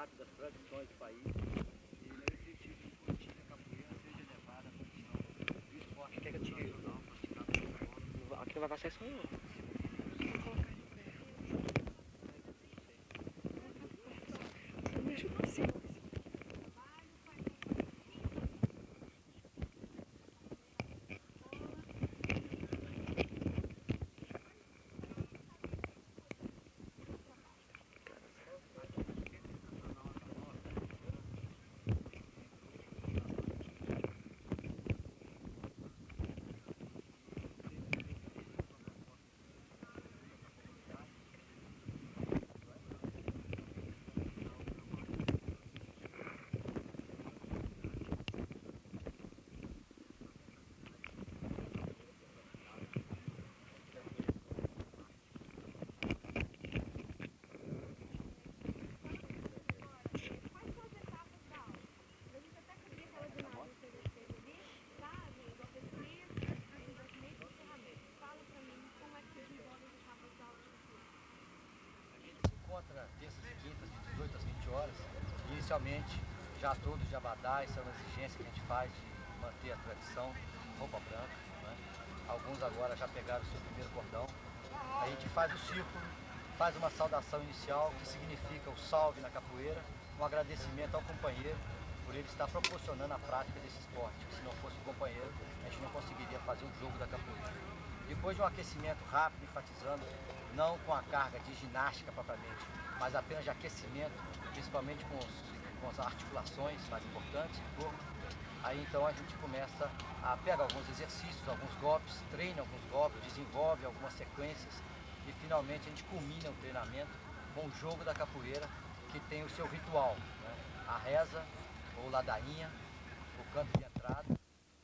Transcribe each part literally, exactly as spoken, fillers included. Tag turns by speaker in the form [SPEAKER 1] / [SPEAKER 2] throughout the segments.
[SPEAKER 1] resgate das tradições do país e no objetivo de curtir a capoeira seja elevada à condição do esporte
[SPEAKER 2] Quer que eu tire?
[SPEAKER 1] nacional praticado no mundo.
[SPEAKER 2] Aqui não vai passar isso não.
[SPEAKER 3] Vou colocar de pé. Me ajuda assim.
[SPEAKER 1] Encontra terças e quintas de dezoito às vinte horas. Inicialmente, já todos de abadá, isso é uma exigência que a gente faz de manter a tradição, roupa branca, né? Alguns agora já pegaram o seu primeiro cordão. A gente faz o círculo, faz uma saudação inicial, que significa o salve na capoeira, um agradecimento ao companheiro por ele estar proporcionando a prática desse esporte, que se não fosse o companheiro, a gente não conseguiria fazer o jogo da capoeira. Depois de um aquecimento rápido, enfatizando, não com a carga de ginástica propriamente, mas apenas de aquecimento, principalmente com, os, com as articulações mais importantes do corpo, aí então a gente começa a pegar alguns exercícios, alguns golpes, treina alguns golpes, desenvolve algumas sequências e finalmente a gente culmina o treinamento com o jogo da capoeira, que tem o seu ritual, né? A reza, ou ladainha, o canto de entrada.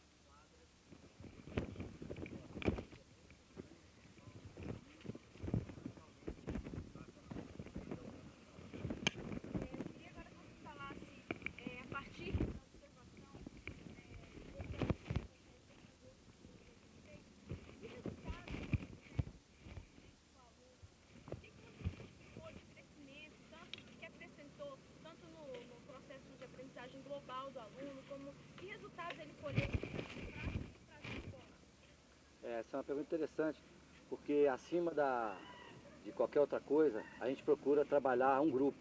[SPEAKER 4] Global do aluno, como que resultados ele colheu para a escola?
[SPEAKER 1] Essa é uma pergunta interessante, porque acima da, de qualquer outra coisa, a gente procura trabalhar um grupo.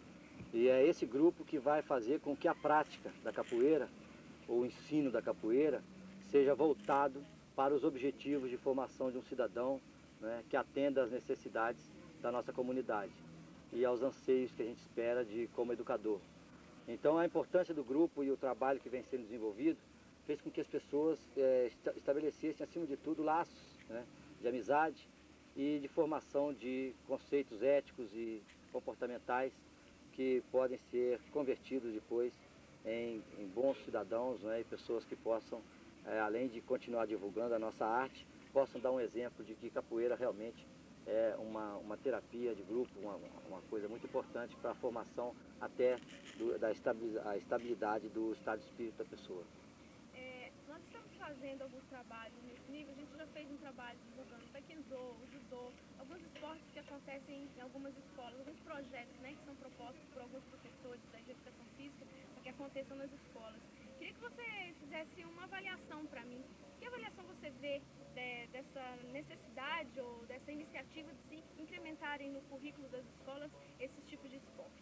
[SPEAKER 1] E é esse grupo que vai fazer com que a prática da capoeira, ou o ensino da capoeira, seja voltado para os objetivos de formação de um cidadão, né, que atenda às necessidades da nossa comunidade e aos anseios que a gente espera de como educador. Então a importância do grupo e o trabalho que vem sendo desenvolvido fez com que as pessoas é, estabelecessem, acima de tudo, laços, né, de amizade e de formação de conceitos éticos e comportamentais que podem ser convertidos depois em, em bons cidadãos, né, e pessoas que possam, é, além de continuar divulgando a nossa arte, possam dar um exemplo de que capoeira realmente é uma, uma terapia de grupo, uma, uma coisa muito importante para a formação até do, da estabilidade, a estabilidade do estado de espírito da pessoa.
[SPEAKER 4] É, nós estamos fazendo alguns trabalhos nesse nível, a gente já fez um trabalho divulgando o taekwondo, o judô, alguns esportes que acontecem em algumas escolas, alguns projetos, né, que são propostos por alguns professores da educação física para que aconteçam nas escolas. Queria que você fizesse uma avaliação para mim. Que avaliação você vê de, dessa necessidade ou dessa iniciativa de se incrementarem no currículo das escolas esses tipos de esporte?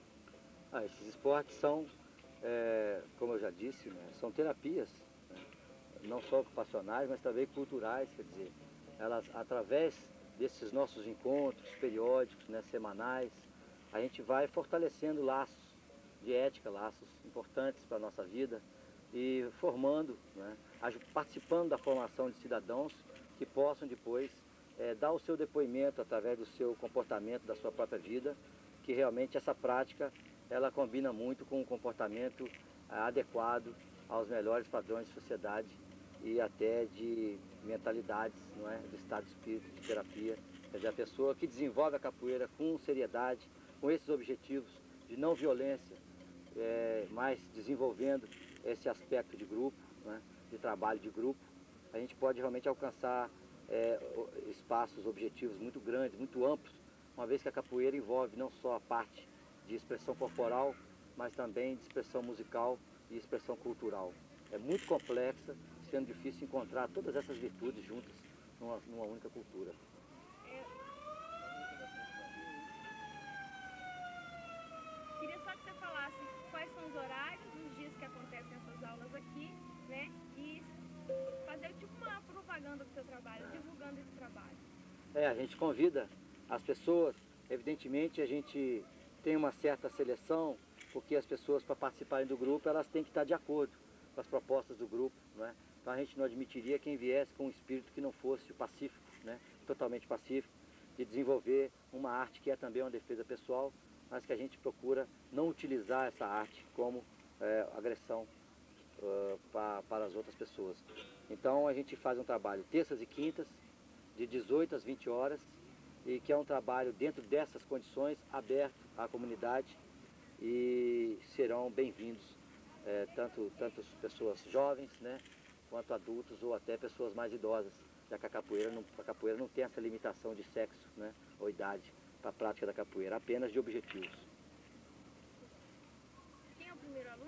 [SPEAKER 1] Ah, esses esportes são, é, como eu já disse, né, são terapias, né, não só ocupacionais, mas também culturais, quer dizer, elas, através desses nossos encontros periódicos, né, semanais, a gente vai fortalecendo laços de ética, laços importantes para a nossa vida e formando, né, participando da formação de cidadãos que possam depois é, dar o seu depoimento através do seu comportamento, da sua própria vida, que realmente essa prática ela combina muito com um comportamento ah, adequado aos melhores padrões de sociedade e até de mentalidades, não é, do estado de espírito, de terapia. Quer dizer, a pessoa que desenvolve a capoeira com seriedade, com esses objetivos de não violência, é, mas desenvolvendo esse aspecto de grupo, né, de trabalho de grupo, a gente pode realmente alcançar é, espaços, objetivos muito grandes, muito amplos, uma vez que a capoeira envolve não só a parte de expressão corporal, mas também de expressão musical e expressão cultural. É muito complexa, sendo difícil encontrar todas essas virtudes juntas numa, numa única cultura.
[SPEAKER 4] Queria só que você falasse quais são os horários, os dias que acontecem essas aulas aqui, né? E fazer tipo uma propaganda do seu trabalho, divulgando esse trabalho.
[SPEAKER 1] É, a gente convida as pessoas, evidentemente a gente tem uma certa seleção, porque as pessoas para participarem do grupo, elas têm que estar de acordo com as propostas do grupo, né? Então a gente não admitiria quem viesse com um espírito que não fosse pacífico, né? Totalmente pacífico, de desenvolver uma arte que é também uma defesa pessoal, mas que a gente procura não utilizar essa arte como é, agressão uh, para, para as outras pessoas. Então a gente faz um trabalho terças e quintas, de dezoito às vinte horas, e que é um trabalho dentro dessas condições, aberto à comunidade, e serão bem-vindos é, tanto, tanto pessoas jovens, né, quanto adultos ou até pessoas mais idosas, já que a capoeira não, a capoeira não tem essa limitação de sexo, né, ou idade para a prática da capoeira, apenas de objetivos.
[SPEAKER 4] Quem é o primeiro aluno?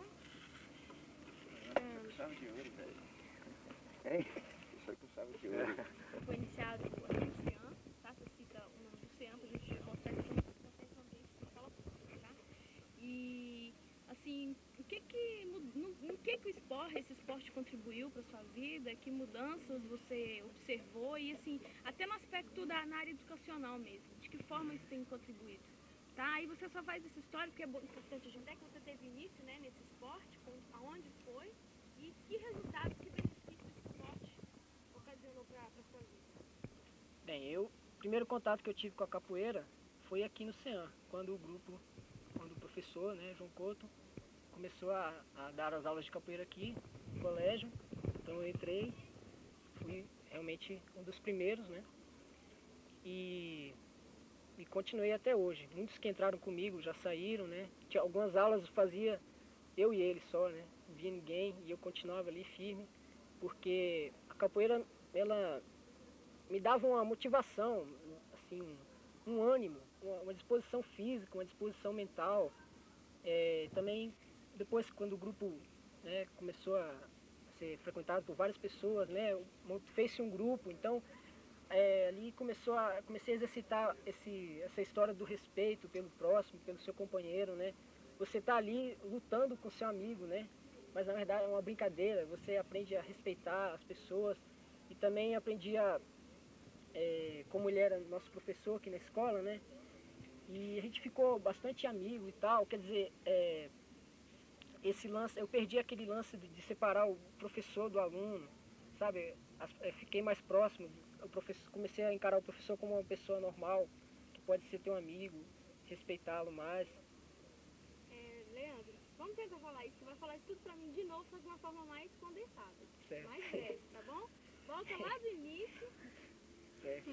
[SPEAKER 2] Eu chave de ouro, velho.
[SPEAKER 1] Hein?
[SPEAKER 2] Isso aqui com chave de ouro.
[SPEAKER 4] Foi iniciado aqui no CEAM, tá? Você cita o nome do CEAM para a gente mostrar esse contexto no ambiente de escola pública, tá? E, assim, o que que, no, no que que o esporte, esse esporte contribuiu para sua vida? Que mudanças você observou? E, assim, até no aspecto da na área educacional mesmo, de que forma isso tem contribuído? Tá? Aí você só faz essa história, porque é importante a gente é que você teve início, né, nesse esporte, aonde foi e que resultados, que benefícios esse esporte ocasionou para a sua vida.
[SPEAKER 5] Bem, eu, o primeiro contato que eu tive com a capoeira foi aqui no CEAM, quando o grupo, quando o professor, né, João Couto, começou a, a dar as aulas de capoeira aqui no colégio. Então eu entrei, fui realmente um dos primeiros, né, e, e continuei até hoje. Muitos que entraram comigo já saíram, né, tinha algumas aulas eu fazia eu e ele só, né, não via ninguém e eu continuava ali firme, porque a capoeira, ela me dava uma motivação, assim, um ânimo, uma, uma disposição física, uma disposição mental. É, também, depois, quando o grupo, né, começou a ser frequentado por várias pessoas, né, fez-se um grupo, então, é, ali começou a, comecei a exercitar esse, essa história do respeito pelo próximo, pelo seu companheiro, né. Você está ali lutando com seu amigo, né, mas na verdade é uma brincadeira, você aprende a respeitar as pessoas e também aprendi a É, como ele era nosso professor aqui na escola, né? E a gente ficou bastante amigo e tal, quer dizer, é, esse lance, eu perdi aquele lance de, de separar o professor do aluno, sabe? As, é, fiquei mais próximo, o professor, comecei a encarar o professor como uma pessoa normal, que pode ser teu amigo, respeitá-lo mais.
[SPEAKER 4] É, Leandro, vamos tentar falar isso, você vai falar isso tudo pra mim de novo, só de uma forma mais condensada,
[SPEAKER 5] Certo.
[SPEAKER 4] mais breve, tá bom? Volta lá do início.
[SPEAKER 5] Certo.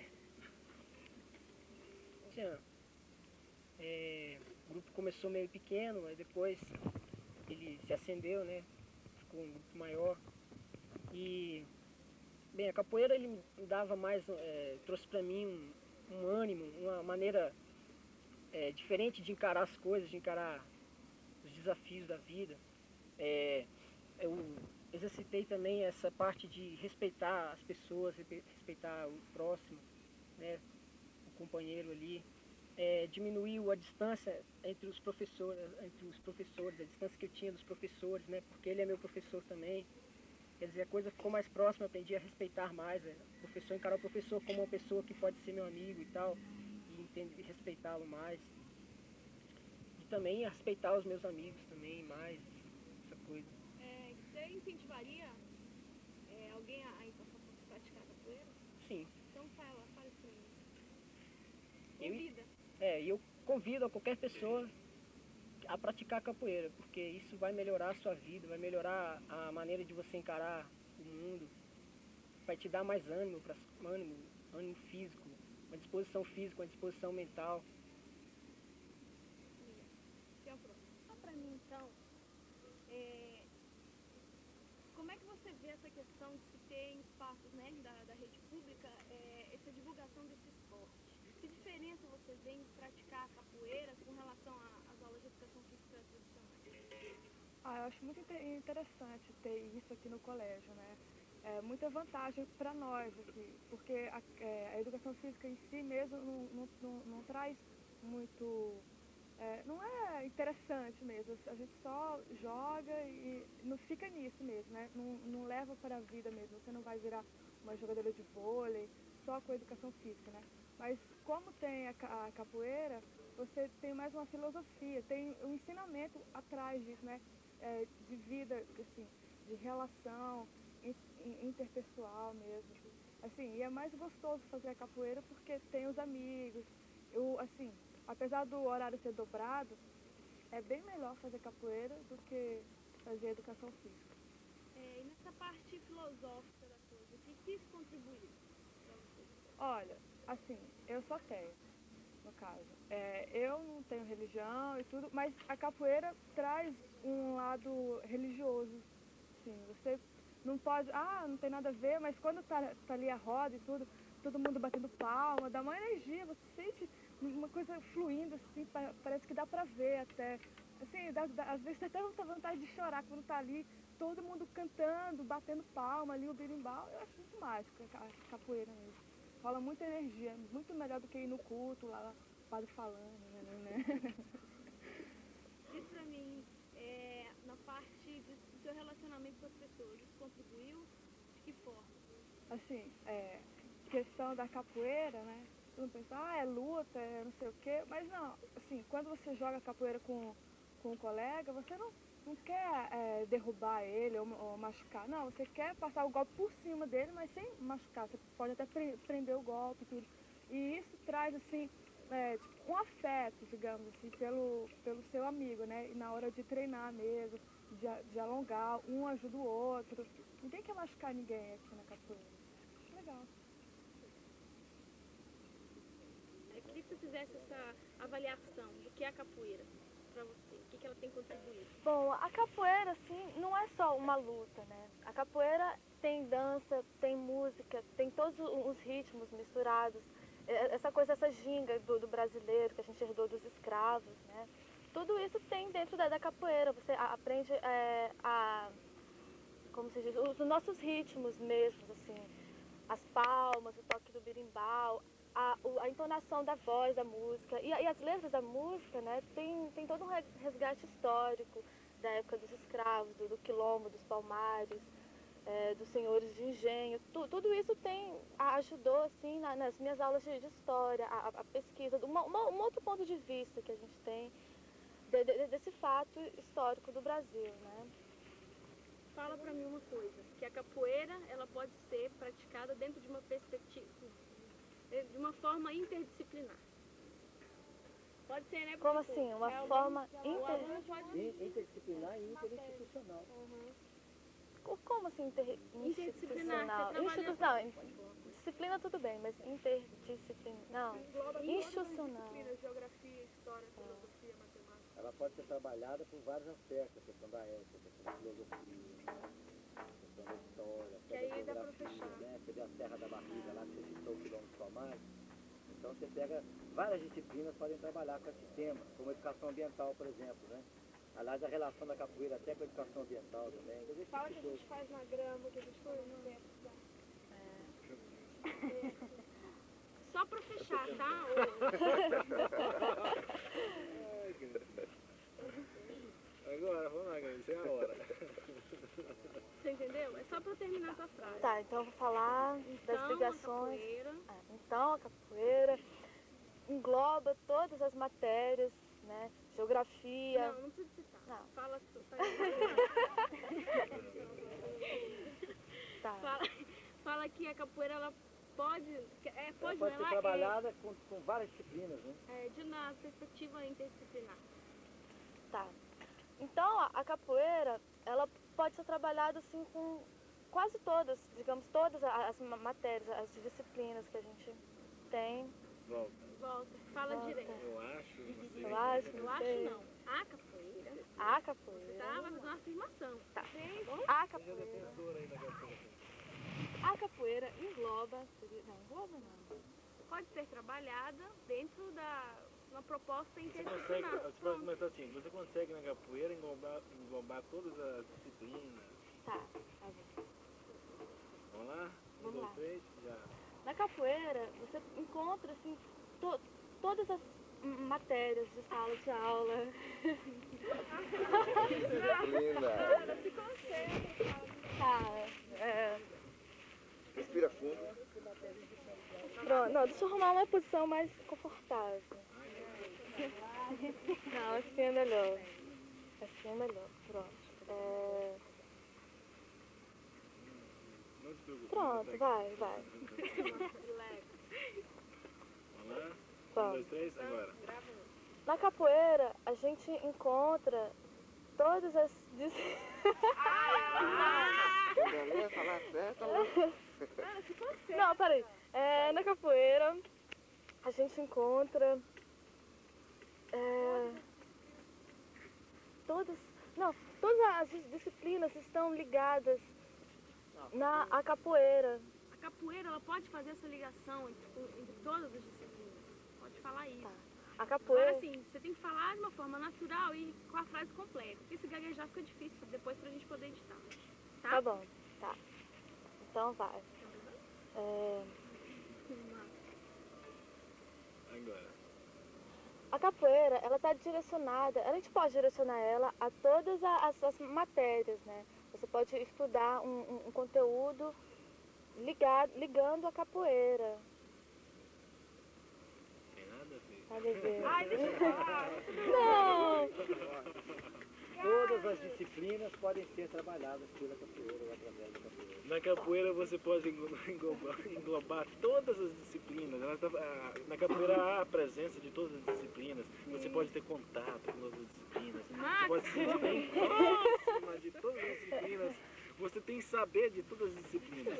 [SPEAKER 5] Assim, é, o grupo começou meio pequeno, aí depois ele se acendeu, né? Ficou um grupo maior. E, bem, a capoeira ele me dava mais, é, trouxe para mim um, um ânimo, uma maneira é, diferente de encarar as coisas, de encarar os desafios da vida. É, eu exercitei também essa parte de respeitar as pessoas, respeitar o próximo, né, o companheiro ali. É, diminuiu a distância entre os professores, entre os professores, a distância que eu tinha dos professores, né, porque ele é meu professor também. Quer dizer, a coisa ficou mais próxima, aprendi a respeitar mais, é, o professor, encarar o professor como uma pessoa que pode ser meu amigo e tal, e, entender, e respeitá-lo mais. E também a respeitar os meus amigos também mais, essa coisa.
[SPEAKER 4] É, você incentivaria é, alguém a, a praticar capoeira?
[SPEAKER 5] Sim.
[SPEAKER 4] Então fala, fala isso pra mim.
[SPEAKER 5] Eu,
[SPEAKER 4] Convida.
[SPEAKER 5] é, e eu convido a qualquer pessoa a praticar capoeira, porque isso vai melhorar a sua vida, vai melhorar a maneira de você encarar o mundo, vai te dar mais ânimo, pra, ânimo, ânimo físico, uma disposição física, uma disposição mental.
[SPEAKER 4] Só pra mim então, é, como é que você vê essa questão de se ter em espaços, né, da, da rede pública, é, essa divulgação desse esporte? Que diferença você vê em praticar a capoeira com relação a educação física tradicionais?
[SPEAKER 3] Ah, eu acho muito inte- interessante ter isso aqui no colégio, né? É muita vantagem para nós aqui, porque a, é, a educação física em si mesmo não, não, não, não traz muito... É, não é interessante mesmo, a gente só joga e não fica nisso mesmo, né? Não, não leva para a vida mesmo, você não vai virar uma jogadora de vôlei só com a educação física, né? Mas como tem a, ca- a capoeira, você tem mais uma filosofia, tem um ensinamento atrás disso, né? É, de vida, assim, de relação in- in- interpessoal mesmo. Assim, e é mais gostoso fazer a capoeira porque tem os amigos. Eu, assim, apesar do horário ser dobrado, é bem melhor fazer capoeira do que fazer educação física.
[SPEAKER 4] É, e nessa parte filosófica da coisa, o que, que isso contribuiu para você?
[SPEAKER 3] Olha, assim, eu sou ateia, no caso. É, eu não tenho religião e tudo, mas a capoeira traz um lado religioso. Sim, você não pode, ah, não tem nada a ver, mas quando tá, tá ali a roda e tudo, todo mundo batendo palma, dá uma energia, você sente uma coisa fluindo, assim, pa- parece que dá pra ver até. Assim, dá, dá- às vezes dá até muita vontade de chorar quando tá ali, todo mundo cantando, batendo palma ali, o berimbau. Eu acho muito mágico a ca- a capoeira mesmo. Rola muita energia, muito melhor do que ir no culto, lá, o padre falando, né, né, né.
[SPEAKER 4] Diz pra mim, é, na parte de- do seu relacionamento com as pessoas, isso contribuiu? De que forma?
[SPEAKER 3] Assim, é, questão da capoeira, né? Todo mundo pensa, ah, é luta, é não sei o quê, mas não, assim, quando você joga capoeira com, com um colega, você não, não quer é, derrubar ele ou, ou machucar, não, você quer passar o golpe por cima dele, mas sem machucar, você pode até pre- prender o golpe e tudo. E isso traz, assim, é, tipo, um afeto, digamos assim, pelo, pelo seu amigo, né? E na hora de treinar mesmo, de, a- de alongar, um ajuda o outro. Ninguém quer machucar ninguém aqui na capoeira. Acho legal.
[SPEAKER 4] Eu queria que você fizesse essa avaliação do que é a capoeira para você, o que, que ela tem contribuído.
[SPEAKER 6] Bom, a capoeira, assim, não é só uma luta, né? A capoeira tem dança, tem música, tem todos os ritmos misturados. É- Essa coisa, essa ginga do, do brasileiro que a gente herdou dos escravos, né? Tudo isso tem dentro da, da capoeira. Você a- aprende é, a, como se diz, os nossos ritmos mesmos, assim. As palmas, o toque do berimbau, a, o- a entonação da voz da música. E, a- e as letras da música, né, tem, tem todo um re- resgate histórico da época dos escravos, do, do quilombo, dos palmares, é, dos senhores de engenho. Tu- tudo isso tem, a- ajudou, assim, na- nas minhas aulas de, de história, a, a- a pesquisa, uma, uma- um outro ponto de vista que a gente tem de- de- desse fato histórico do Brasil, né?
[SPEAKER 4] Fala pra mim uma coisa, que a capoeira ela pode ser praticada dentro de uma perspectiva, de uma forma interdisciplinar. Pode ser, né?
[SPEAKER 6] Como
[SPEAKER 4] Porque,
[SPEAKER 6] assim? Uma
[SPEAKER 4] é, o
[SPEAKER 6] forma
[SPEAKER 4] aluno- o
[SPEAKER 6] inter...
[SPEAKER 4] aluno pode
[SPEAKER 1] In- Interdisciplinar e interinstitucional.
[SPEAKER 6] Como assim inter...
[SPEAKER 4] Interdisciplinar,
[SPEAKER 6] institucional?
[SPEAKER 4] você trabalha-
[SPEAKER 6] Institucional. in- Disciplina tudo bem, mas interdisciplina... Não, institucional.
[SPEAKER 4] geografia, história, filosofia, matemática.
[SPEAKER 1] Ela pode ser trabalhada por vários aspectos, a questão da ética, a questão da filosofia, a questão da história,
[SPEAKER 4] Que aí
[SPEAKER 1] a
[SPEAKER 4] dá pra
[SPEAKER 1] geografia,
[SPEAKER 4] fechar.
[SPEAKER 1] né? Você vê a Serra da Barriga lá, que você citou o quilômetro dos Palmares. Então você pega, várias disciplinas podem trabalhar com esse tema, como a educação ambiental, por exemplo, né? Aliás, a relação da capoeira até com a educação ambiental também. Quer dizer, esse
[SPEAKER 4] Fala
[SPEAKER 1] tipo
[SPEAKER 4] que
[SPEAKER 1] de
[SPEAKER 4] a
[SPEAKER 1] coisa.
[SPEAKER 4] gente faz na grama, que a gente faz no tempo. Só pra fechar, tá?
[SPEAKER 2] Agora, vamos lá, Grace, é a hora.
[SPEAKER 4] Você entendeu? É só pra terminar essa frase.
[SPEAKER 6] Tá, então eu vou falar
[SPEAKER 4] Então,
[SPEAKER 6] das
[SPEAKER 4] a
[SPEAKER 6] ligações.
[SPEAKER 4] capoeira,
[SPEAKER 6] Ah, então, a capoeira engloba todas as matérias, né? Geografia.
[SPEAKER 4] Não, não precisa citar.
[SPEAKER 6] Não.
[SPEAKER 4] Fala, fala,
[SPEAKER 6] Tá.
[SPEAKER 4] fala, fala que a capoeira ela pode, é,
[SPEAKER 1] Ela
[SPEAKER 4] pode,
[SPEAKER 1] pode
[SPEAKER 4] não,
[SPEAKER 1] ser
[SPEAKER 4] ela
[SPEAKER 1] trabalhada com, com várias disciplinas, né?
[SPEAKER 4] é, é de na perspectiva interdisciplinar.
[SPEAKER 6] Tá. Então, a, a capoeira, ela pode ser trabalhada assim com quase todas, digamos, todas as ma- matérias, as disciplinas que a gente tem.
[SPEAKER 2] Volta.
[SPEAKER 4] Volta, fala
[SPEAKER 6] Volta.
[SPEAKER 4] direito.
[SPEAKER 2] Eu acho, não sei.
[SPEAKER 6] Eu acho,
[SPEAKER 4] Eu
[SPEAKER 6] não
[SPEAKER 4] acho
[SPEAKER 6] sei.
[SPEAKER 4] não. A capoeira,
[SPEAKER 6] A
[SPEAKER 4] você
[SPEAKER 6] capoeira.
[SPEAKER 4] tá, vai fazer uma afirmação.
[SPEAKER 6] Tá.
[SPEAKER 4] Gente,
[SPEAKER 6] A
[SPEAKER 2] Seja
[SPEAKER 6] capoeira.
[SPEAKER 2] defensora aí da capoeira.
[SPEAKER 6] A capoeira engloba. Não, engloba não.
[SPEAKER 4] pode ser trabalhada dentro da, uma proposta
[SPEAKER 2] Você consegue,
[SPEAKER 4] interdisciplinar.
[SPEAKER 2] você pode começar assim, você consegue na capoeira englobar, englobar todas as disciplinas.
[SPEAKER 6] Tá, tá bom.
[SPEAKER 2] Vamos lá? Um,
[SPEAKER 6] Vamos
[SPEAKER 2] dois,
[SPEAKER 6] lá.
[SPEAKER 2] três, já.
[SPEAKER 6] Na capoeira, você encontra, assim, to- todas as m- matérias de sala de aula.
[SPEAKER 7] Disciplina.
[SPEAKER 3] Se concentra,
[SPEAKER 6] Tá, é...
[SPEAKER 7] Respira fundo.
[SPEAKER 6] Pronto, não, deixa eu arrumar uma posição mais confortável. Não, assim é melhor. Assim é melhor, pronto. É...
[SPEAKER 2] Não se preocupe.
[SPEAKER 6] Pronto,
[SPEAKER 2] consegue.
[SPEAKER 6] vai, vai.
[SPEAKER 2] Vamos lá? Um,
[SPEAKER 6] Vamos.
[SPEAKER 2] dois, três, agora.
[SPEAKER 6] Na capoeira, a gente encontra todas as... dis-
[SPEAKER 7] Beleza, falar certo.
[SPEAKER 6] Não, peraí. É, na capoeira, a gente encontra... é, todas... Não, todas as dis- disciplinas estão ligadas na a capoeira.
[SPEAKER 4] A capoeira, ela pode fazer essa ligação entre, entre todas as disciplinas. Pode falar isso.
[SPEAKER 6] Tá. A
[SPEAKER 4] Agora,
[SPEAKER 6] capoeira...
[SPEAKER 4] assim, você tem que falar de uma forma natural e com a frase completa. Porque se gaguejar fica difícil depois pra gente poder editar. Tá?
[SPEAKER 6] Tá bom, tá. Então vai. É,
[SPEAKER 2] Agora.
[SPEAKER 6] a capoeira, ela tá direcionada, a gente pode direcionar ela a todas a- as, as matérias, né? Você pode estudar um, um- um conteúdo ligado, ligando a capoeira.
[SPEAKER 2] Tem nada a ver.
[SPEAKER 6] Tá, bebê?
[SPEAKER 3] ai, deixa eu falar.
[SPEAKER 6] Não!
[SPEAKER 1] Todas as disciplinas podem ser trabalhadas pela capoeira ou através da capoeira.
[SPEAKER 2] Na capoeira você pode englo- englobar, englobar todas as disciplinas. Ela tá- a- na capoeira há a presença de todas as disciplinas. Você pode ter contato com todas as disciplinas. Você pode se sentir bem próxima de todas as disciplinas. Você tem saber de todas as disciplinas.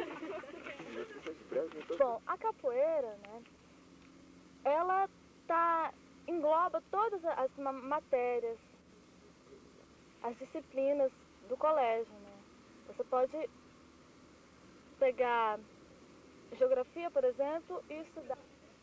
[SPEAKER 6] Bom, a capoeira, né? Ela tá, engloba todas as ma- matérias, as disciplinas do colégio, né? Você pode pegar geografia, por exemplo, e estudar.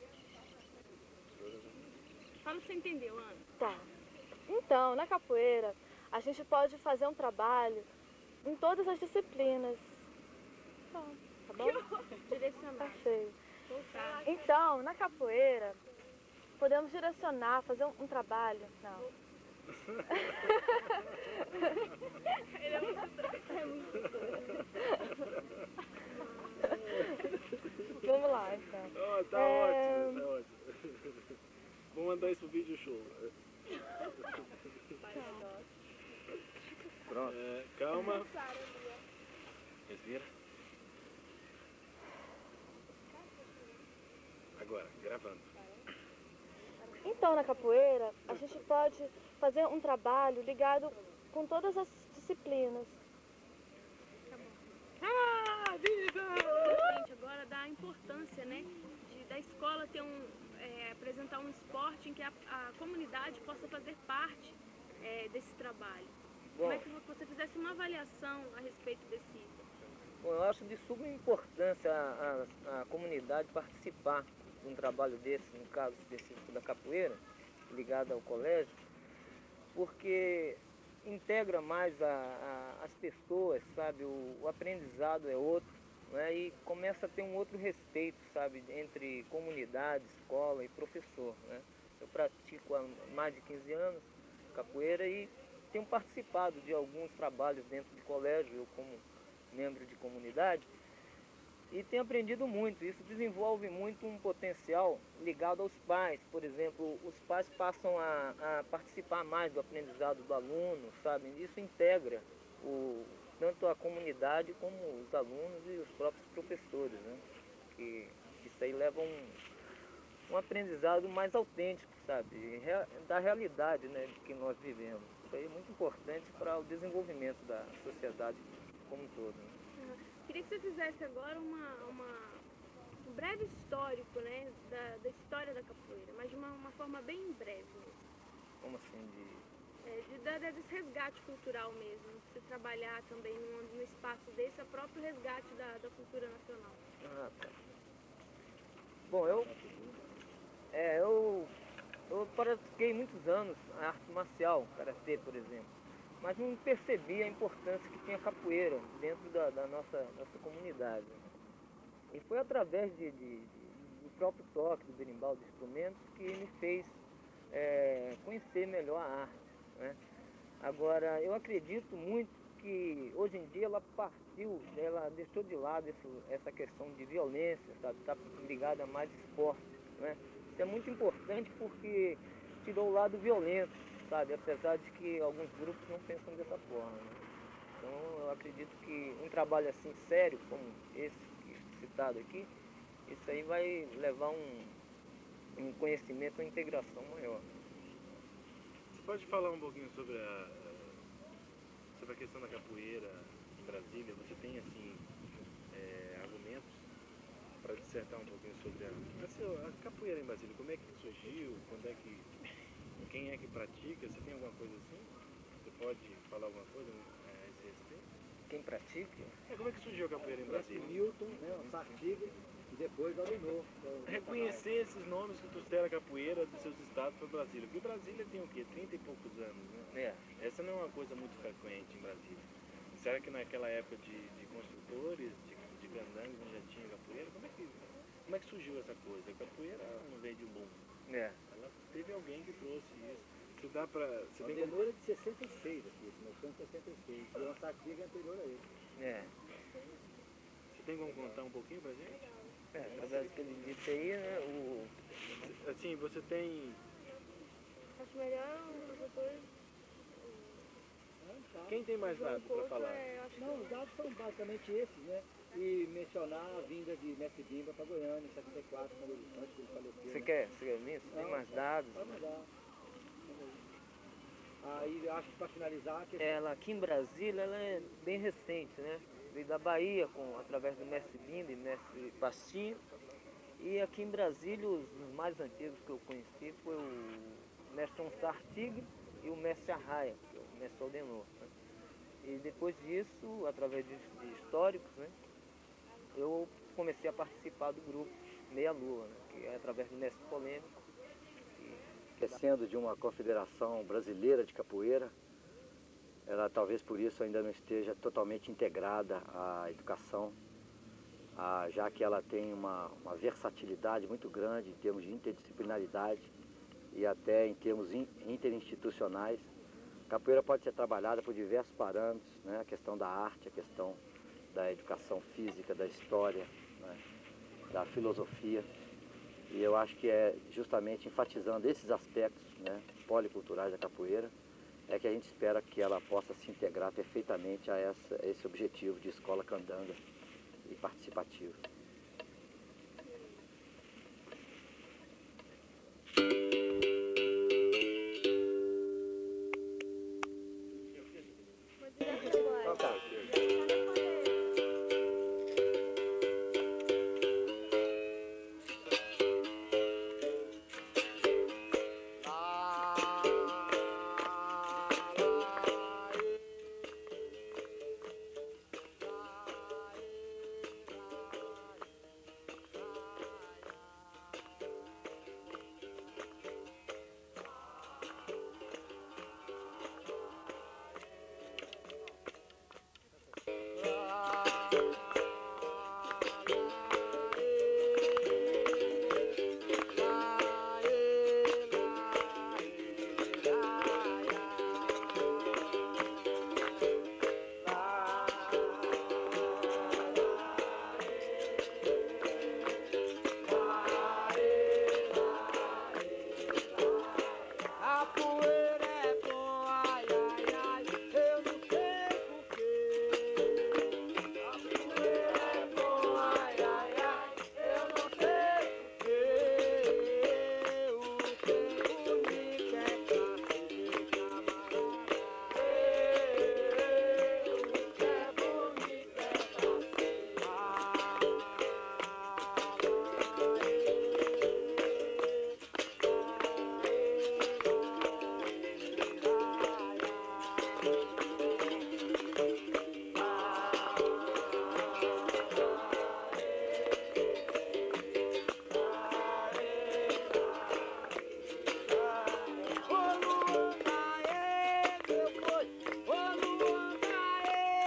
[SPEAKER 4] Fala o que você entendeu, Ana.
[SPEAKER 6] Tá. Então, na capoeira, a gente pode fazer um trabalho em todas as disciplinas. Tá, tá bom?
[SPEAKER 4] Direcionar.
[SPEAKER 6] Tá feio.
[SPEAKER 4] Voltar.
[SPEAKER 6] Então, na capoeira, podemos direcionar, fazer um, um trabalho. Não.
[SPEAKER 4] Ele é muito doido. É muito doido.
[SPEAKER 6] Vamos lá, então.
[SPEAKER 2] Oh, tá
[SPEAKER 6] É.
[SPEAKER 2] ótimo, tá ótimo. Vou mandar isso pro vídeo show.
[SPEAKER 7] Pronto.
[SPEAKER 2] É, calma. Respira. Agora, gravando.
[SPEAKER 6] Então, na capoeira, a gente pode fazer um trabalho ligado com todas as disciplinas.
[SPEAKER 2] Ah, vida!
[SPEAKER 4] Gente, agora dá a importância, né, de, da escola ter um, é, apresentar um esporte em que a, a comunidade possa fazer parte é, desse trabalho. Como é que você fizesse uma avaliação a respeito desse item?
[SPEAKER 8] Bom, eu acho de suma importância a, a, a comunidade participar de um trabalho desse, no caso específico da capoeira, ligado ao colégio, porque integra mais a, a, as pessoas, sabe? O, o aprendizado é outro, né? E começa a ter um outro respeito, sabe? Entre comunidade, escola e professor, né? Eu pratico há mais de quinze anos capoeira e tenho participado de alguns trabalhos dentro de colégio, eu como membro de comunidade, e tenho aprendido muito. Isso desenvolve muito um potencial ligado aos pais. Por exemplo, os pais passam a, a participar mais do aprendizado do aluno, sabe? Isso integra o, tanto a comunidade como os alunos e os próprios professores, né? Que isso aí leva um, um aprendizado mais autêntico, sabe? Rea- da realidade, né, de que nós vivemos. Isso aí é muito importante para o desenvolvimento da sociedade como um todo, né?
[SPEAKER 4] Queria que você fizesse agora uma, uma, um breve histórico, né, da, da história da capoeira, mas de uma, uma forma bem breve mesmo.
[SPEAKER 8] Como assim, de...
[SPEAKER 4] É, de, da, desse resgate cultural mesmo, você trabalhar também num, num espaço desse, é o próprio resgate da, da cultura nacional.
[SPEAKER 8] Ah, tá. Bom, eu, é, eu Eu pratiquei muitos anos a arte marcial, karatê, por exemplo, mas não percebi a importância que tinha a capoeira dentro da, da nossa, nossa comunidade. E foi através de, de, de, do próprio toque, do berimbau, dos instrumentos, que me fez é, conhecer melhor a arte, né? Agora, eu acredito muito que hoje em dia ela partiu, ela deixou de lado esse, essa questão de violência, sabe? Está ligada a mais esporte, né? Isso é muito importante porque tirou o lado violento, sabe? Apesar de que alguns grupos não pensam dessa forma, né? Então, eu acredito que um trabalho assim sério, como esse citado aqui, isso aí vai levar um, um conhecimento, uma integração maior.
[SPEAKER 2] Você pode falar um pouquinho sobre a, sobre a questão da capoeira em Brasília? Você tem, assim, é, argumentos para dissertar um pouquinho sobre a, assim, a capoeira em Brasília? Como é que surgiu? Quando é que, quem é que pratica? Você tem alguma coisa assim? Você pode falar alguma coisa a esse respeito?
[SPEAKER 8] Quem pratica?
[SPEAKER 2] É, como é que surgiu a capoeira em Brasília?
[SPEAKER 1] Milton, né, o Sartiga, e depois ordenou.
[SPEAKER 2] Reconhecer esses nomes que trouxeram a capoeira dos seus estados para Brasília. Porque Brasília tem o quê? trinta e poucos anos, né?
[SPEAKER 8] É.
[SPEAKER 2] Essa não é uma coisa muito frequente em Brasília. Será que naquela época de, de construtores, de, de gandangos, não já tinha capoeira? Como é, que, como é que surgiu essa coisa? A capoeira não veio de um bom.
[SPEAKER 8] É.
[SPEAKER 2] Ela teve alguém que trouxe isso. Você dá pra... Você
[SPEAKER 1] A
[SPEAKER 2] tem
[SPEAKER 1] ordenou é de sessenta e seis aqui, começou em sessenta e seis. E o Sartiga é anterior a ele.
[SPEAKER 8] É.
[SPEAKER 2] Você tem como contar um pouquinho pra gente?
[SPEAKER 8] É, através do que ele disse aí, né, o...
[SPEAKER 2] Assim, você tem...
[SPEAKER 6] Acho melhor os professores.
[SPEAKER 2] Quem tem mais dados para falar?
[SPEAKER 6] É, acho
[SPEAKER 1] Não, os dados são basicamente esses, né? E mencionar a vinda de Mestre Bimba para Goiânia em setenta e quatro, quando ele, antes que ele faleceu.
[SPEAKER 8] Você
[SPEAKER 1] né?
[SPEAKER 8] quer? Você quer nisso? Tem
[SPEAKER 1] Não,
[SPEAKER 8] mais dados?
[SPEAKER 1] Pode mandar. Aí eu acho que para finalizar, que
[SPEAKER 8] Ela aqui em Brasília, ela é bem recente, né? Veio da Bahia, com, através do mestre Bimba e mestre Pastinho. E aqui em Brasília, os, os mais antigos que eu conheci foi o mestre Onsar Tigre e o mestre Arraia, que é o mestre Aldenor, né? E depois disso, através de, de históricos, né, eu comecei a participar do grupo Meia Lua, né, que é através do mestre Polêmico.
[SPEAKER 1] sendo de uma confederação brasileira de capoeira, ela talvez por isso ainda não esteja totalmente integrada à educação, a, já que ela tem uma, uma versatilidade muito grande em termos de interdisciplinaridade e até em termos in, interinstitucionais. A capoeira pode ser trabalhada por diversos parâmetros, né? A questão da arte, a questão da educação física, da história, né? Da filosofia. E eu acho que é justamente enfatizando esses aspectos, né, policulturais da capoeira, é que a gente espera que ela possa se integrar perfeitamente a, essa, a esse objetivo de escola candanga e participativa.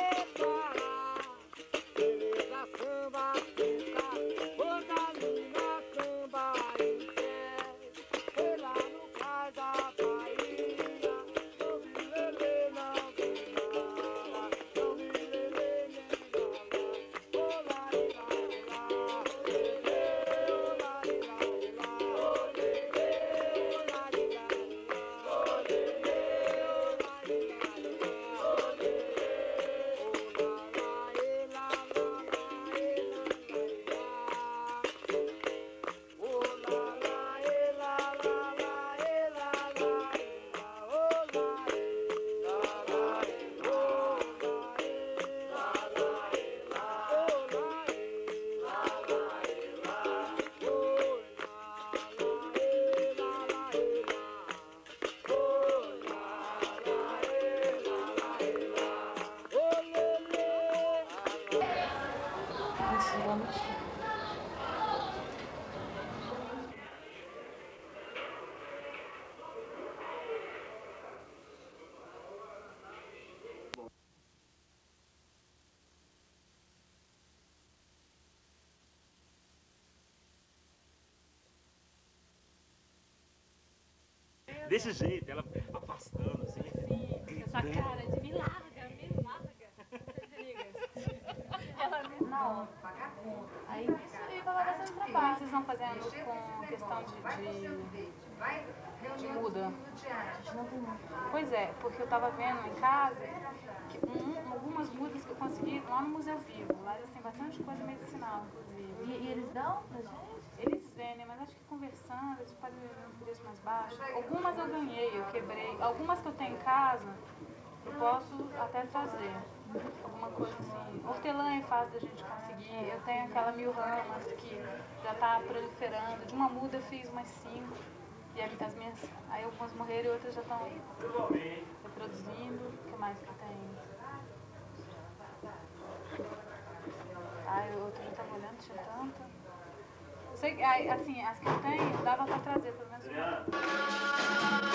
[SPEAKER 2] Desse jeito, ela afastando assim.
[SPEAKER 9] Sim, essa cara de me larga, me larga. Você desliga. Ela me
[SPEAKER 10] Não, pagar conta. Aí isso aí vai dar bastante trabalho. Vocês estão fazendo com questão de, de, de muda? Pois é, porque eu estava vendo em casa que um, algumas mudas que eu consegui lá no Museu Vivo. Lá eles têm bastante coisa medicinal, inclusive.
[SPEAKER 6] E, e eles dão pra gente?
[SPEAKER 10] Eles vendem, mas acho que conversando, eles podem vender um preço mais baixo. Algumas eu ganhei, eu quebrei. Algumas que eu tenho em casa, eu posso até trazer. Alguma coisa assim. Hortelã é fácil da gente conseguir. Eu tenho aquela mil ramas que já está proliferando. De uma muda eu fiz umas cinco. E as minhas, aí algumas morreram e outras já estão reproduzindo. O que mais que tem? Ai, o outro já estava olhando, tinha tanta. Sei, assim, as que eu tenho, dava para trazer, pelo menos uma.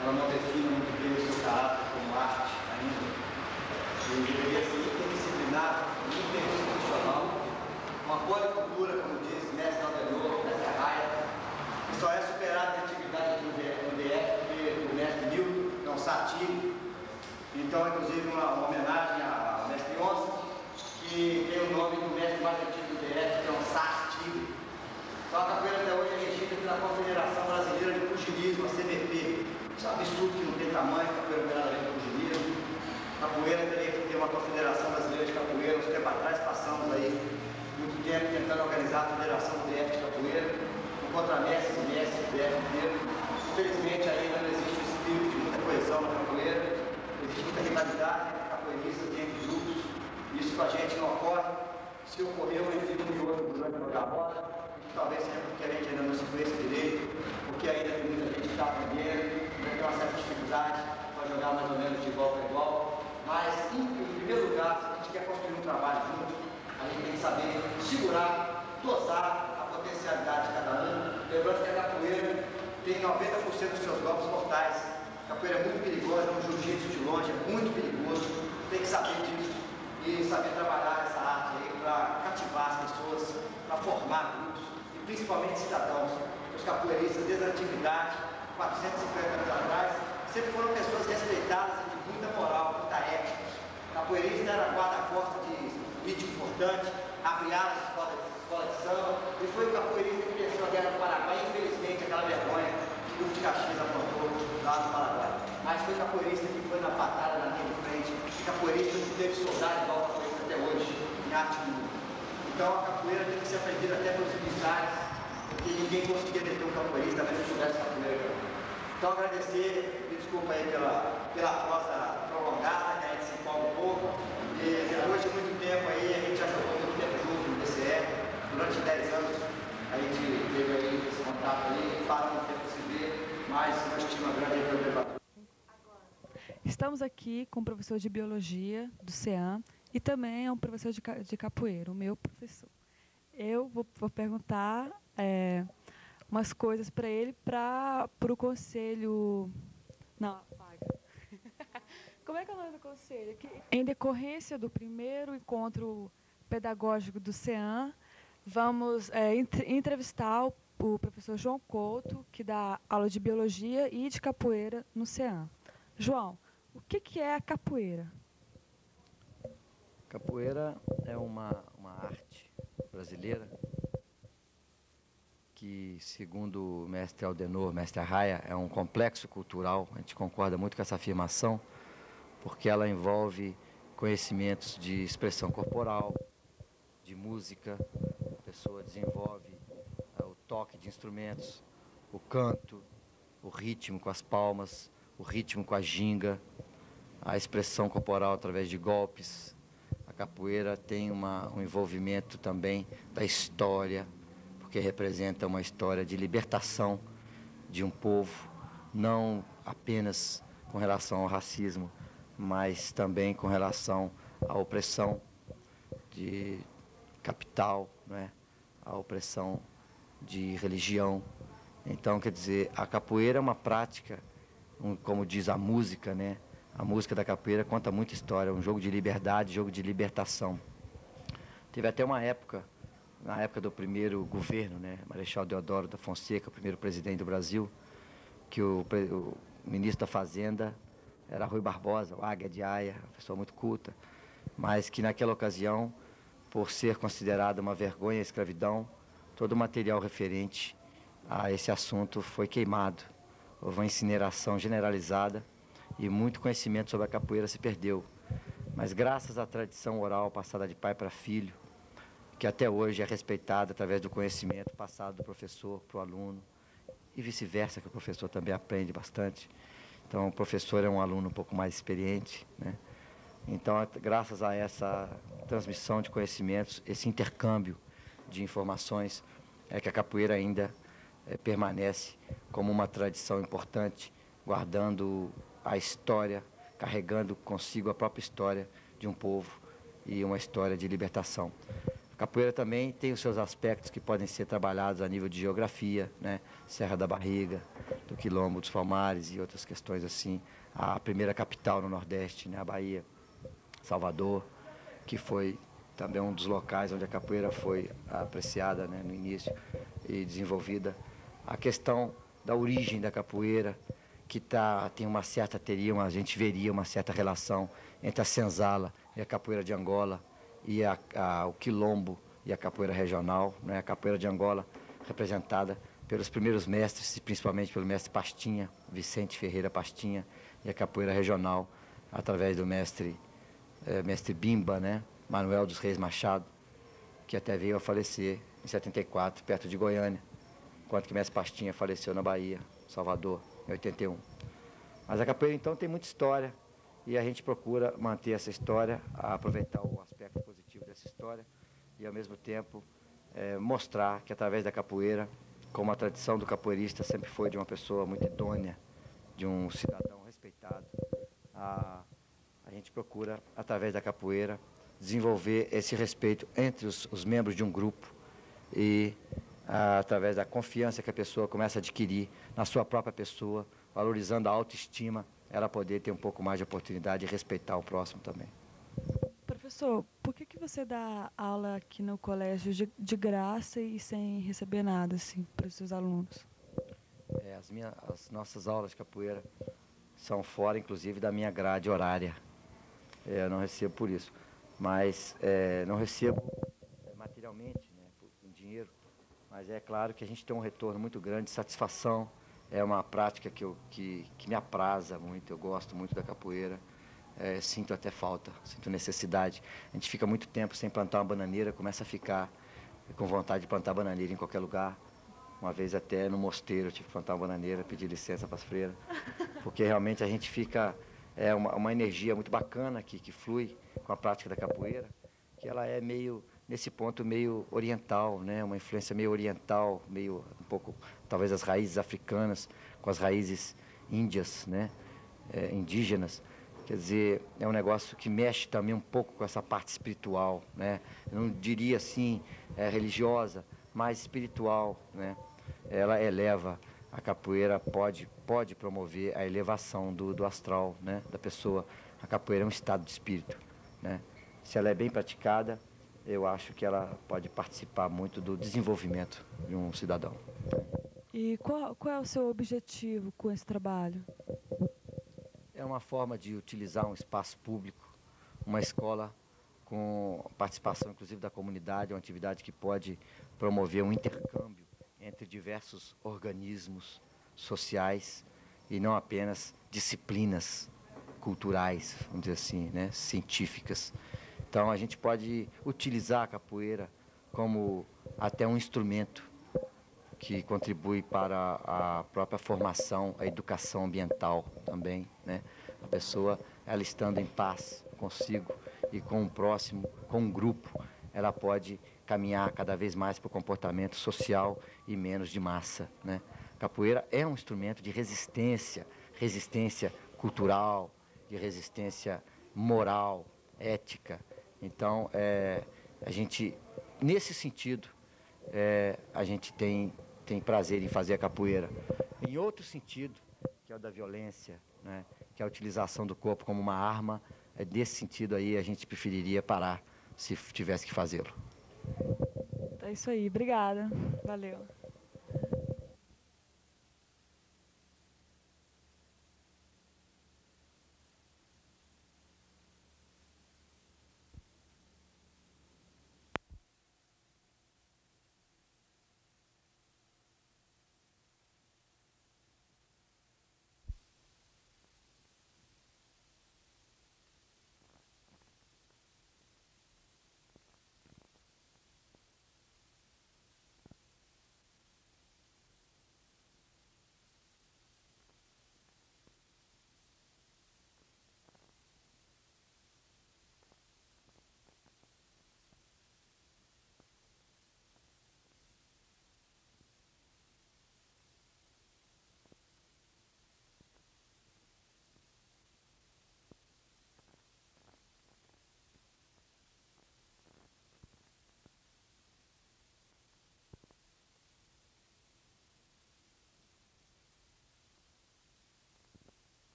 [SPEAKER 11] ela não define muito bem o seu caráter como arte ainda. E deveria ser interdisciplinar, interinstitucional, uma policultura, como diz Mestre Aldenor, Mestre Arraia, que só é superada na atividade do D F porque o Mestre Milton é um satire. Então, inclusive, uma, uma homenagem ao Mestre Onça, que tem o nome do mestre mais antigo do D F, que é um Sartre Tigre. Então, a capoeira até hoje é regida pela Confederação Brasileira de Pugilismo, a C B P. Isso é um absurdo que não tem tamanho, a capoeira não tem nada a ver com pugilismo. A capoeira teria que ter uma Confederação Brasileira de Capoeira. Uns tempo atrás passamos aí muito tempo tentando organizar a Federação do D F de Capoeira, com contramestres e mestres do D F inteiro. Infelizmente, ainda não existe um espírito de muita coesão na capoeira. Existe muita rivalidade entre capoeiristas dentro de grupos. Isso com a gente não ocorre. Se ocorreu entre um e outro durante a Barbosa, talvez seja porque a gente ainda não se conhece direito, porque ainda tem muita gente que está aprendendo, ainda tem uma certa dificuldade para jogar mais ou menos de igual para igual. Mas, em, em primeiro lugar, se a gente quer construir um trabalho junto, a gente tem que saber segurar, dosar a potencialidade de cada um. Lembrando que a capoeira tem noventa por cento dos seus golpes mortais. A capoeira é muito perigosa, é um jiu-jitsu de longe, é muito perigoso. Tem que saber disso e saber trabalhar essa arte aí para cativar as pessoas, para formar grupos e principalmente cidadãos. Os capoeiristas, desde a antiguidade, quatrocentos e cinquenta anos atrás, sempre foram pessoas respeitadas e de muita moral, muita ética. O capoeirista era guarda-costas de ritmo importante, abre alas de escola, de escola de samba, e foi o capoeirista que venceu a Guerra do Paraguai, infelizmente, aquela vergonha que o grupo de Caxias aprontou lá no Paraguai. Mas foi capoeirista que foi na batalha, na linha de frente, e capoeirista que teve soldado igual capoeirista até hoje, em arte do mundo. Então a capoeira tem que ser aprendida até pelos militares, porque ninguém conseguia deter um capoeirista, mesmo se tivesse capoeira. Então agradecer, me desculpa aí pela, pela prosa prolongada, que a gente se empolga um pouco. E depois de muito tempo aí, a gente já jogou muito tempo junto no D C E, durante dez anos a gente teve aí esse contato aí, paramos um tempo de se ver, mas uma estima grande aí pelo debate.
[SPEAKER 3] Estamos aqui com o professor de Biologia do C E A M e também é um professor de, de capoeira, o meu professor. Eu vou, vou perguntar é, umas coisas para ele, para o conselho... Não, apaga. Como é que é o nome do conselho? Que, em decorrência do primeiro encontro pedagógico do C E A M, vamos é, entrevistar o, o professor João Couto, que dá aula de Biologia e de Capoeira no C E A M. João, o que, que é a capoeira?
[SPEAKER 1] Capoeira é uma, uma arte brasileira que, segundo o mestre Aldenor, mestre Arraia, é um complexo cultural. A gente concorda muito com essa afirmação, porque ela envolve conhecimentos de expressão corporal, de música, a pessoa desenvolve uh, o toque de instrumentos, o canto, o ritmo com as palmas, o ritmo com a ginga, a expressão corporal através de golpes. A capoeira tem uma, um envolvimento também da história, porque representa uma história de libertação de um povo, não apenas com relação ao racismo, mas também com relação à opressão de capital, não é? A opressão de religião. Então, quer dizer, a capoeira é uma prática, um, como diz a música, né? A música da capoeira conta muita história, um jogo de liberdade, jogo de libertação. Teve até uma época, na época do primeiro governo, né? Marechal Deodoro da Fonseca, o primeiro presidente do Brasil, que o, o ministro da Fazenda era Rui Barbosa, o Águia de Aia, uma pessoa muito culta, mas que naquela ocasião, por ser considerada uma vergonha a escravidão, todo o material referente a esse assunto foi queimado. Houve uma incineração generalizada e muito conhecimento sobre a capoeira se perdeu. Mas graças à tradição oral passada de pai para filho, que até hoje é respeitada através do conhecimento passado do professor para o aluno, e vice-versa, que o professor também aprende bastante. Então, o professor é um aluno um pouco mais experiente, né? Então, graças a essa transmissão de conhecimentos, esse intercâmbio de informações, é que a capoeira ainda é, permanece como uma tradição importante, guardando a história, carregando consigo a própria história de um povo e uma história de libertação. A Capoeira também tem os seus aspectos que podem ser trabalhados a nível de geografia, né? Serra da Barriga, do Quilombo dos Palmares e outras questões assim. A primeira capital no Nordeste, né? A Bahia, Salvador, que foi também um dos locais onde a capoeira foi apreciada, né? No início e desenvolvida. A questão da origem da capoeira, que tá, tem uma certa, teria uma, a gente veria uma certa relação entre a senzala e a capoeira de Angola, e a, a, o quilombo e a capoeira regional, né? A capoeira de Angola representada pelos primeiros mestres, principalmente pelo mestre Pastinha, Vicente Ferreira Pastinha, e a capoeira regional através do mestre, eh, mestre Bimba, né? Manuel dos Reis Machado, que até veio a falecer em setenta e quatro, perto de Goiânia, enquanto que o mestre Pastinha faleceu na Bahia, Salvador, em oitenta e um. Mas a capoeira, então, tem muita história, e a gente procura manter essa história, aproveitar o aspecto positivo dessa história e, ao mesmo tempo, é, mostrar que, através da capoeira, como a tradição do capoeirista sempre foi de uma pessoa muito idônea, de um cidadão respeitado, a, a gente procura, através da capoeira, desenvolver esse respeito entre os, os membros de um grupo e, a, através da confiança que a pessoa começa a adquirir na sua própria pessoa, valorizando a autoestima, ela poder ter um pouco mais de oportunidade de respeitar o próximo também.
[SPEAKER 3] Professor, por que que você dá aula aqui no colégio de, de graça e sem receber nada, assim, para os seus alunos?
[SPEAKER 1] É, as, minhas, as nossas aulas de capoeira são fora, inclusive, da minha grade horária. É, eu não recebo por isso. Mas é, não recebo materialmente, né, por, em dinheiro. Mas é claro que a gente tem um retorno muito grande de satisfação. É uma prática que, eu, que, que me apraza muito, eu gosto muito da capoeira. É, sinto até falta, sinto necessidade. A gente fica muito tempo sem plantar uma bananeira, começa a ficar com vontade de plantar bananeira em qualquer lugar. Uma vez até no mosteiro eu tive que plantar uma bananeira, pedir licença para as freiras, porque realmente a gente fica... É uma, uma energia muito bacana que, que flui com a prática da capoeira, que ela é meio, nesse ponto, meio oriental, né? Uma influência meio oriental, meio um pouco, talvez as raízes africanas com as raízes índias, né? É, indígenas. Quer dizer, é um negócio que mexe também um pouco com essa parte espiritual, né? Eu não diria assim, é, religiosa, mas espiritual, né? Ela eleva, a capoeira pode, pode promover a elevação do, do astral, né? Da pessoa. A capoeira é um estado de espírito, né? Se ela é bem praticada, eu acho que ela pode participar muito do desenvolvimento de um cidadão.
[SPEAKER 3] E qual, qual é o seu objetivo com esse trabalho?
[SPEAKER 1] É uma forma de utilizar um espaço público, uma escola com participação, inclusive, da comunidade, uma atividade que pode promover um intercâmbio entre diversos organismos sociais e não apenas disciplinas culturais, vamos dizer assim, né, científicas. Então, a gente pode utilizar a capoeira como até um instrumento que contribui para a própria formação, a educação ambiental também, né? A pessoa, ela estando em paz consigo e com o próximo, com um grupo, ela pode caminhar cada vez mais para o comportamento social e menos de massa, né? Capoeira é um instrumento de resistência, resistência cultural, de resistência moral, ética. Então, é, a gente, nesse sentido, é, a gente tem, tem prazer em fazer a capoeira. Em outro sentido, que é o da violência, né, que é a utilização do corpo como uma arma, é desse sentido aí a gente preferiria parar se tivesse que fazê-lo.
[SPEAKER 3] É isso aí, obrigada. Valeu.